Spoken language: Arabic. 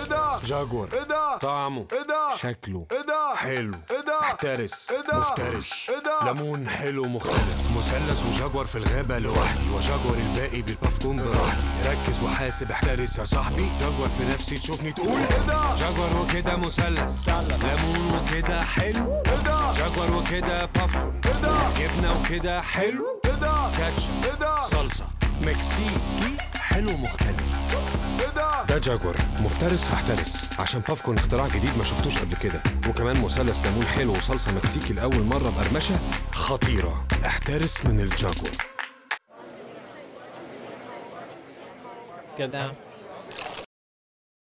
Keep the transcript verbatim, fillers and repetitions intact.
ايه ده؟ جاكور. ايه ده؟ طعمه. ايه ده؟ شكله. ايه ده؟ حلو. ايه ده؟ محترس. ايه ده؟ مفترس. ايه ده؟ ليمون حلو مختلف. مثلث وجاكور في الغابة لوحدي، وجاكور الباقي بالباف كون براحتي. ركز وحاسب احترس يا صاحبي، جاكور في نفسي تشوفني تقول ايه ده؟ جاكور وكده مثلث. ليمون وكده حلو. ايه ده؟ جاكور وكده باف كون. ايه ده؟ جبنة وكده حلو. ايه ده؟ كاتشب. ايه ده؟ صلصة مكسيكي حلو مختلف. ايه ده؟ ده جاكور مفترس فاحترس، عشان بافكون اختراع جديد ما شفتوش قبل كده، وكمان مثلث ليمون حلو وصلصة مكسيكي لأول مرة بقرمشة خطيرة. احترس من الجاكور. كده